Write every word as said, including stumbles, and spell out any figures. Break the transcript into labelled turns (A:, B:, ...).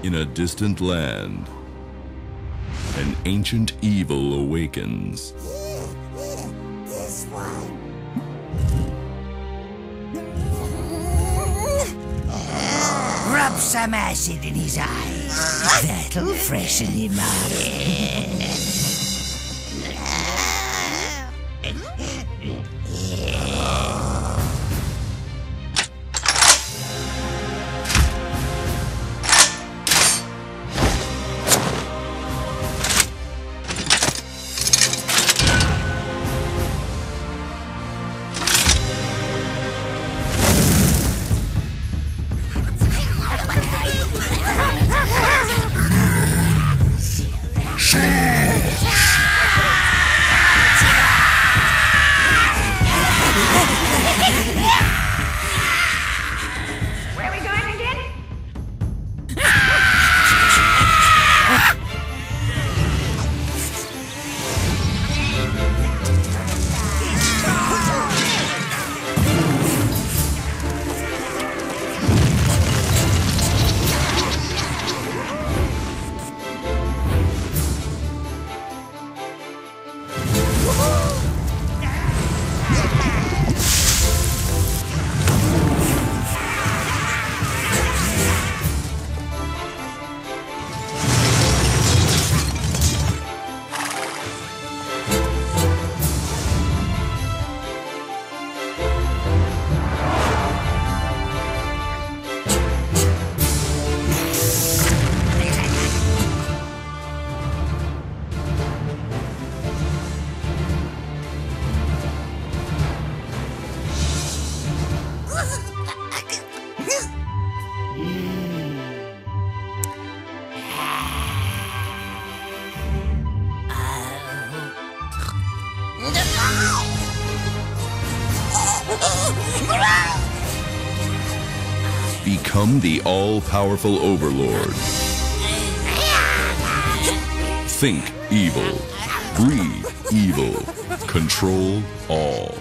A: In a distant land, an ancient evil awakens.
B: This one.
C: Rub some acid in his eyes. That'll freshen him up.
A: Become the all-powerful Overlord. Think evil. Breathe evil. Control all.